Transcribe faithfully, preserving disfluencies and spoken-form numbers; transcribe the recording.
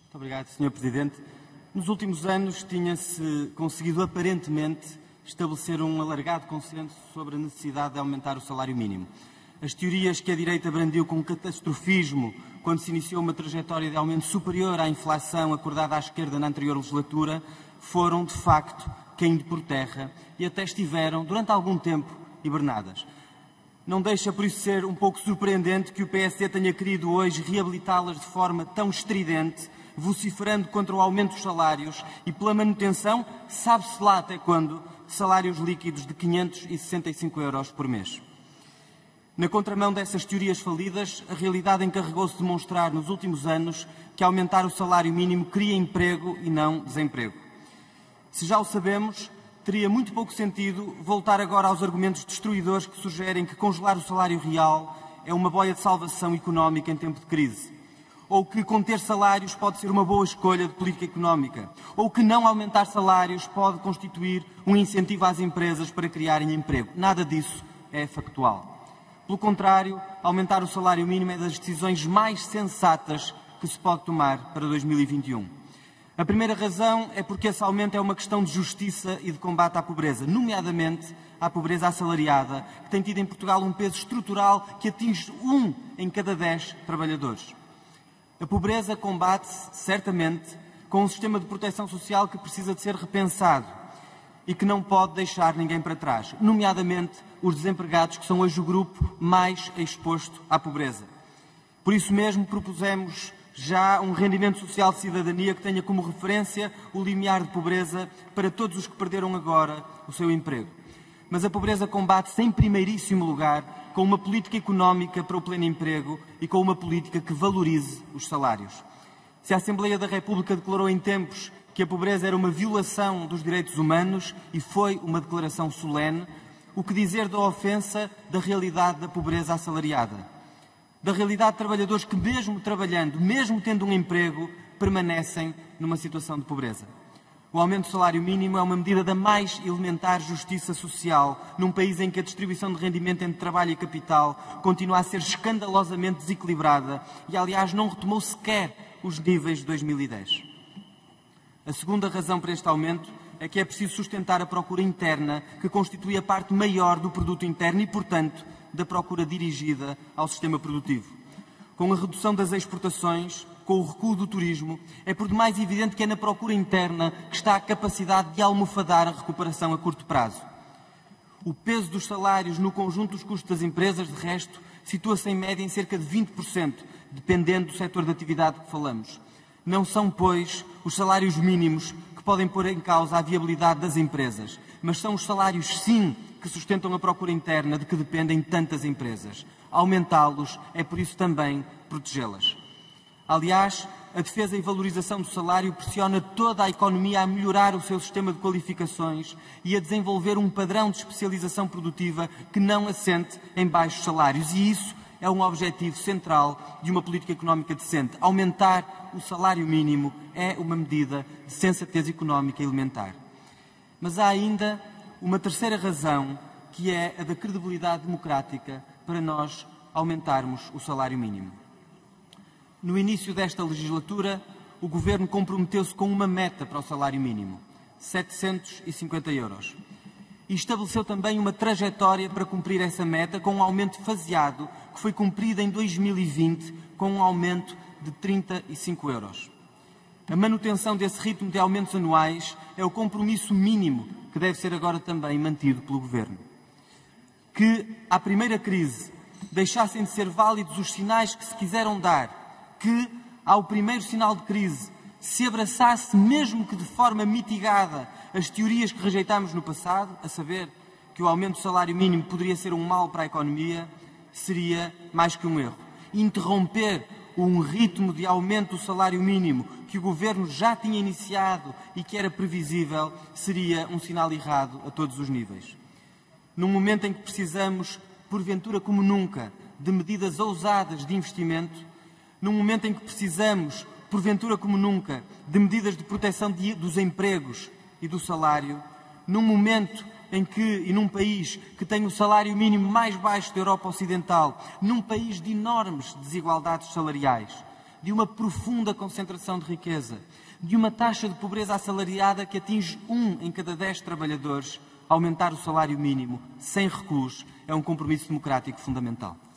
Muito obrigado, senhor Presidente. Nos últimos anos tinha-se conseguido aparentemente estabelecer um alargado consenso sobre a necessidade de aumentar o salário mínimo. As teorias que a direita brandiu com catastrofismo quando se iniciou uma trajetória de aumento superior à inflação acordada à esquerda na anterior legislatura foram, de facto, caindo por terra e até estiveram, durante algum tempo, hibernadas. Não deixa, por isso, ser um pouco surpreendente que o P S D tenha querido hoje reabilitá-las de forma tão estridente, vociferando contra o aumento dos salários e pela manutenção, sabe-se lá até quando, de salários líquidos de quinhentos e sessenta e cinco euros por mês. Na contramão dessas teorias falidas, a realidade encarregou-se de demonstrar nos últimos anos que aumentar o salário mínimo cria emprego e não desemprego. Se já o sabemos, teria muito pouco sentido voltar agora aos argumentos destruidores que sugerem que congelar o salário real é uma boia de salvação económica em tempo de crise, ou que conter salários pode ser uma boa escolha de política económica, ou que não aumentar salários pode constituir um incentivo às empresas para criarem emprego. Nada disso é factual. Pelo contrário, aumentar o salário mínimo é das decisões mais sensatas que se pode tomar para dois mil e vinte e um. A primeira razão é porque esse aumento é uma questão de justiça e de combate à pobreza, nomeadamente à pobreza assalariada, que tem tido em Portugal um peso estrutural que atinge um em cada dez trabalhadores. A pobreza combate-se, certamente, com um sistema de proteção social que precisa de ser repensado e que não pode deixar ninguém para trás, nomeadamente os desempregados, que são hoje o grupo mais exposto à pobreza. Por isso mesmo propusemos já um rendimento social de cidadania que tenha como referência o limiar de pobreza para todos os que perderam agora o seu emprego. Mas a pobreza combate-se em primeiríssimo lugar com uma política económica para o pleno emprego e com uma política que valorize os salários. Se a Assembleia da República declarou em tempos que a pobreza era uma violação dos direitos humanos e foi uma declaração solene, o que dizer da ofensa da realidade da pobreza assalariada? Da realidade de trabalhadores que, mesmo trabalhando, mesmo tendo um emprego, permanecem numa situação de pobreza. O aumento do salário mínimo é uma medida da mais elementar justiça social num país em que a distribuição de rendimento entre trabalho e capital continua a ser escandalosamente desequilibrada e, aliás, não retomou sequer os níveis de dois mil e dez. A segunda razão para este aumento é que é preciso sustentar a procura interna, que constitui a parte maior do produto interno e, portanto, da procura dirigida ao sistema produtivo. Com a redução das exportações, com o recuo do turismo, é por demais evidente que é na procura interna que está a capacidade de almofadar a recuperação a curto prazo. O peso dos salários no conjunto dos custos das empresas, de resto, situa-se em média em cerca de vinte por cento, dependendo do setor de atividade que falamos. Não são, pois, os salários mínimos que podem pôr em causa a viabilidade das empresas, mas são os salários, sim, que sustentam a procura interna de que dependem tantas empresas. Aumentá-los é, por isso, também protegê-las. Aliás, a defesa e valorização do salário pressiona toda a economia a melhorar o seu sistema de qualificações e a desenvolver um padrão de especialização produtiva que não assente em baixos salários. E isso é um objetivo central de uma política económica decente. Aumentar o salário mínimo é uma medida de sensatez económica elementar. Mas há ainda uma terceira razão, que é a da credibilidade democrática para nós aumentarmos o salário mínimo. No início desta legislatura, o Governo comprometeu-se com uma meta para o salário mínimo, setecentos e cinquenta euros. E estabeleceu também uma trajetória para cumprir essa meta com um aumento faseado que foi cumprido em dois mil e vinte com um aumento de trinta e cinco euros. A manutenção desse ritmo de aumentos anuais é o compromisso mínimo que deve ser agora também mantido pelo Governo. Que, à primeira crise, deixassem de ser válidos os sinais que se quiseram dar, que, ao primeiro sinal de crise, se abraçasse, mesmo que de forma mitigada, as teorias que rejeitámos no passado, a saber que o aumento do salário mínimo poderia ser um mal para a economia, seria mais que um erro. Interromper um ritmo de aumento do salário mínimo que o Governo já tinha iniciado e que era previsível seria um sinal errado a todos os níveis. Num momento em que precisamos, porventura como nunca, de medidas ousadas de investimento, num momento em que precisamos, porventura como nunca, de medidas de proteção de, dos empregos e do salário, num momento em que, e num país que tem o salário mínimo mais baixo da Europa Ocidental, num país de enormes desigualdades salariais, de uma profunda concentração de riqueza, de uma taxa de pobreza assalariada que atinge um em cada dez trabalhadores. Aumentar o salário mínimo sem recuos é um compromisso democrático fundamental.